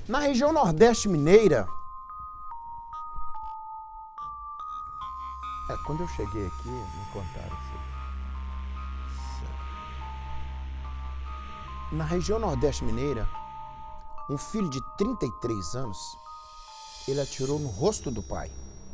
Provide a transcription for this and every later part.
Na região Nordeste Mineira, quando eu cheguei aqui, me contaram isso. Na região Nordeste Mineira, um filho de 33 anos, ele atirou no rosto do pai.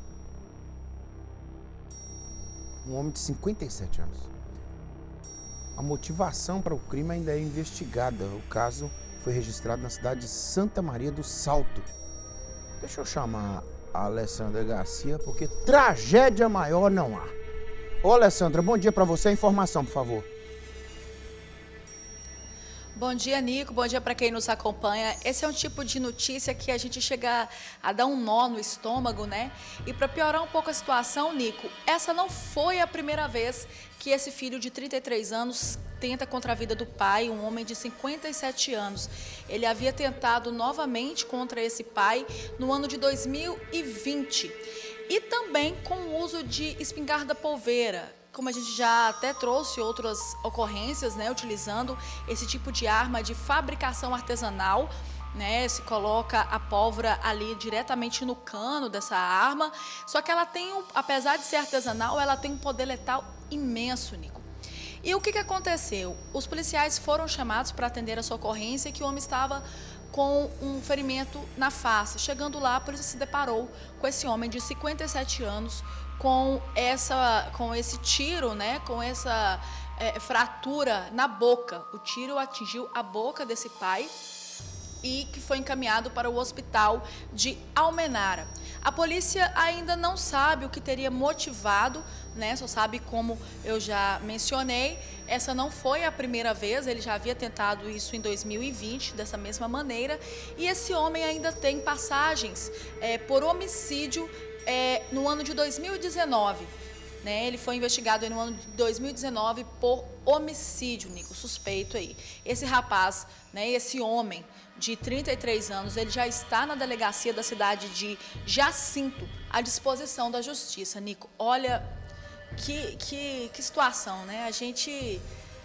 Um homem de 57 anos. A motivação para o crime ainda é investigada. O caso foi registrado na cidade de Santa Maria do Salto. Deixa eu chamar a Alessandra Garcia, porque tragédia maior não há. Ô Alessandra, bom dia para você. A informação, por favor. Bom dia, Nico. Bom dia para quem nos acompanha. Esse é um tipo de notícia que a gente chega a dar um nó no estômago, né? E para piorar um pouco a situação, Nico, essa não foi a primeira vez que esse filho de 33 anos tenta contra a vida do pai, um homem de 57 anos. Ele havia tentado novamente contra esse pai no ano de 2020 e também com o uso de espingarda polveira. Como a gente já até trouxe outras ocorrências, né, utilizando esse tipo de arma de fabricação artesanal, né, se coloca a pólvora ali diretamente no cano dessa arma, só que ela tem, apesar de ser artesanal, ela tem um poder letal imenso, Nico. E o que aconteceu? Os policiais foram chamados para atender essa ocorrência que o homem estava com um ferimento na face. Chegando lá, a polícia se deparou com esse homem de 57 anos, com esse tiro, né, com essa fratura na boca. O tiro atingiu a boca desse pai e que foi encaminhado para o hospital de Almenara. A polícia ainda não sabe o que teria motivado, né, só sabe, como eu já mencionei, essa não foi a primeira vez, ele já havia tentado isso em 2020, dessa mesma maneira, e esse homem ainda tem passagens por homicídio no ano de 2019, né? Ele foi investigado no ano de 2019 por homicídio, Nico, suspeito aí. Esse rapaz, né, esse homem de 33 anos, ele já está na delegacia da cidade de Jacinto, à disposição da justiça, Nico. Olha, que situação, né? A gente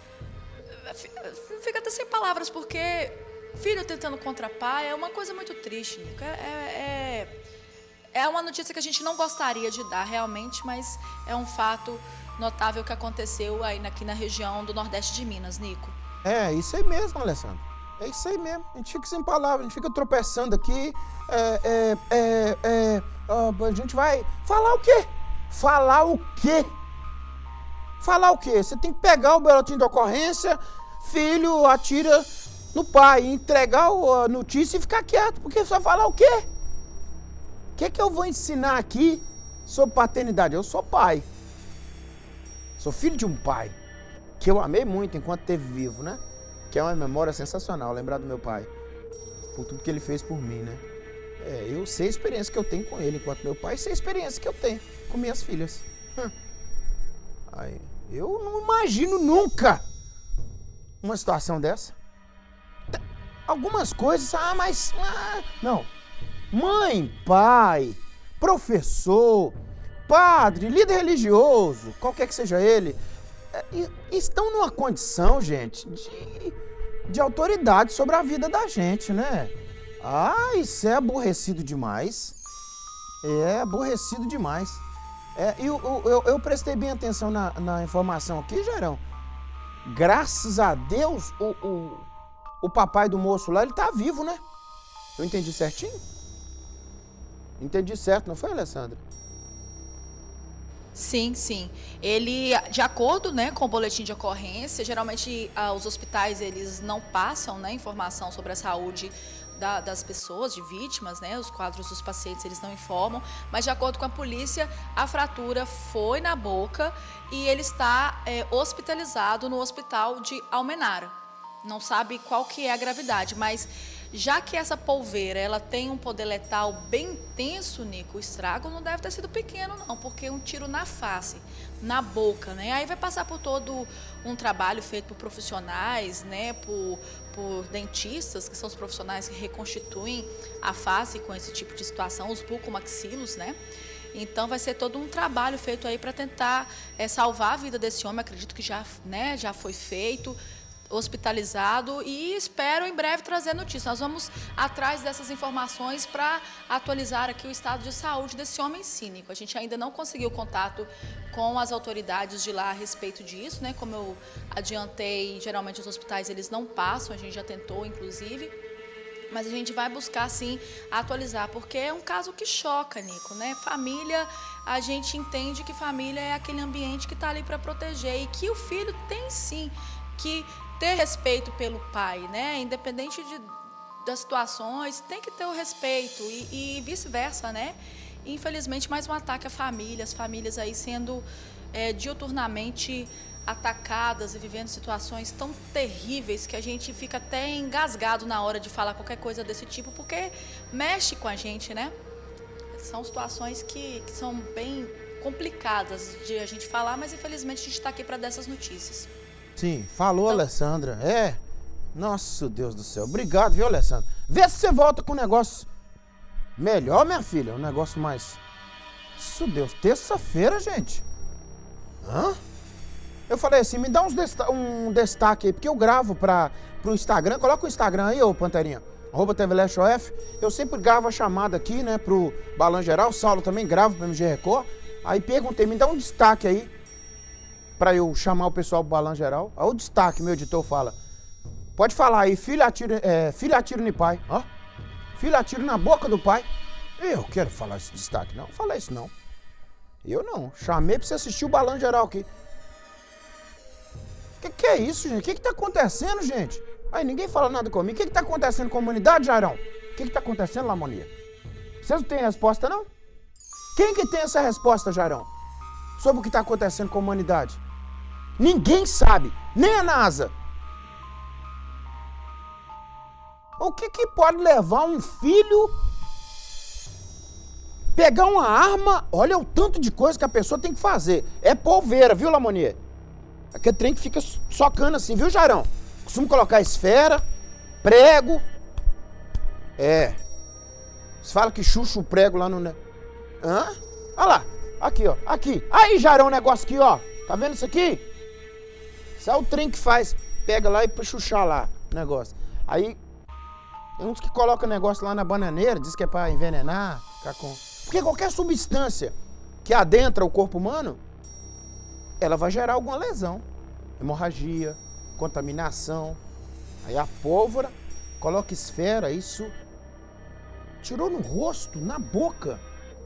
fica até sem palavras, porque filho tentando contra pai é uma coisa muito triste, Nico. É uma notícia que a gente não gostaria de dar realmente, mas é um fato notável que aconteceu aí aqui na região do Nordeste de Minas, Nico. É isso aí mesmo, Alessandro. É isso aí mesmo. A gente fica sem palavras, a gente fica tropeçando aqui. A gente vai falar o quê? Falar o quê? Falar o quê? Você tem que pegar o boletim de ocorrência, filho atira no pai, entregar a notícia e ficar quieto, porque você vai falar o quê? O que eu vou ensinar aqui sobre paternidade? Eu sou pai. Sou filho de um pai que eu amei muito enquanto esteve vivo, né? Que é uma memória sensacional, lembrar do meu pai. Por tudo que ele fez por mim, né? Eu sei a experiência que eu tenho com ele enquanto meu pai e sei a experiência que eu tenho com minhas filhas. Aí, eu não imagino nunca uma situação dessa. Algumas coisas, não. Mãe, pai, professor, padre, líder religioso, qualquer que seja ele, estão numa condição, gente, de autoridade sobre a vida da gente, né? Isso é aborrecido demais. É aborrecido demais. Eu prestei bem atenção na informação aqui, Gerão. Graças a Deus, o papai do moço lá, ele tá vivo, né? Eu entendi certinho? Entendi certo, não foi, Alessandra? Sim, sim. Ele, de acordo, né, com o boletim de ocorrência, geralmente os hospitais eles não passam, né, informação sobre a saúde das pessoas, de vítimas, né, os quadros dos pacientes eles não informam, mas de acordo com a polícia, a fratura foi na boca e ele está hospitalizado no hospital de Almenara. Não sabe qual que é a gravidade, mas já que essa polveira ela tem um poder letal bem intenso, Nico, o estrago não deve ter sido pequeno não, porque um tiro na face, na boca, né? Aí vai passar por todo um trabalho feito por profissionais, né? Por dentistas, que são os profissionais que reconstituem a face com esse tipo de situação, os bucomaxilos, né? Então vai ser todo um trabalho feito aí para tentar salvar a vida desse homem. Acredito que já foi feito. hospitalizado e espero em breve trazer notícia. Nós vamos atrás dessas informações para atualizar aqui o estado de saúde desse homem cínico. A gente ainda não conseguiu contato com as autoridades de lá a respeito disso, né? Como eu adiantei, geralmente os hospitais eles não passam, a gente já tentou inclusive. Mas a gente vai buscar, sim, atualizar, porque é um caso que choca, Nico, né? Família, a gente entende que família é aquele ambiente que está ali para proteger e que o filho tem, sim, que ter respeito pelo pai, né? Independente das situações, tem que ter o respeito e vice-versa, né? E, infelizmente, mais um ataque à família, as famílias aí sendo diuturnamente atacadas e vivendo situações tão terríveis que a gente fica até engasgado na hora de falar qualquer coisa desse tipo, porque mexe com a gente, né? São situações que são bem complicadas de a gente falar, mas infelizmente a gente está aqui para dar essas notícias. Sim, falou, então, Alessandra. Nossa, Deus do céu. Obrigado, viu, Alessandra? Vê se você volta com um negócio melhor, minha filha. Um negócio mais... Isso, Deus. Terça-feira, gente. Hã? Eu falei assim, me dá um destaque aí, porque eu gravo pro Instagram. Coloca o Instagram aí, ô Panterinha. @TVLesteOF. Eu sempre gravo a chamada aqui, né, pro Balanço Geral. O Saulo também grava pro MG Record. Aí perguntei, me dá um destaque aí pra eu chamar o pessoal pro Balanço Geral. Aí o destaque, meu editor fala. Pode falar aí, filho atira no pai. Ó, filho atira na boca do pai. Eu quero falar esse destaque, não. Fala isso, não. Eu não. Chamei pra você assistir o Balanço Geral aqui. Que é isso, gente? O que tá acontecendo, gente? Aí ninguém fala nada comigo. O que tá acontecendo com a comunidade, Jairão? O que tá acontecendo, Lamonia? Vocês não têm resposta, não? Quem que tem essa resposta, Jairão? Sobre o que tá acontecendo com a humanidade? Ninguém sabe. Nem a NASA. O que pode levar um filho pegar uma arma? Olha o tanto de coisa que a pessoa tem que fazer. É polveira, viu, Lamonia? Aquele trem que fica socando assim, viu, Jairão? Costumo colocar esfera, prego. Você fala que chucha o prego lá no... Hã? Olha lá. Aqui, ó. Aqui. Aí, Jairão, o negócio aqui, ó. Tá vendo isso aqui? Isso é o trem que faz. Pega lá e pra chuchar lá o negócio. Aí, tem uns que colocam o negócio lá na bananeira, diz que é pra envenenar, ficar com... Porque qualquer substância que adentra o corpo humano, ela vai gerar alguma lesão, hemorragia, contaminação. Aí a pólvora, coloca esfera, isso tirou no rosto, na boca,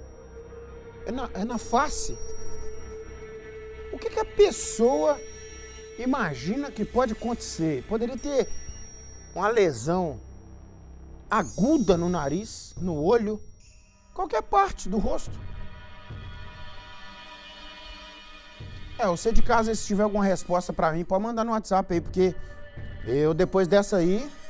é na face. O que a pessoa imagina que pode acontecer? Poderia ter uma lesão aguda no nariz, no olho, qualquer parte do rosto. Você de casa, se tiver alguma resposta pra mim, pode mandar no WhatsApp aí, porque eu, depois dessa aí,